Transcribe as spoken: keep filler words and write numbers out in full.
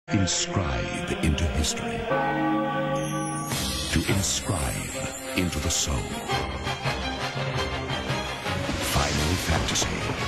Inscribe into history. To inscribe into the soul. Final Fantasy.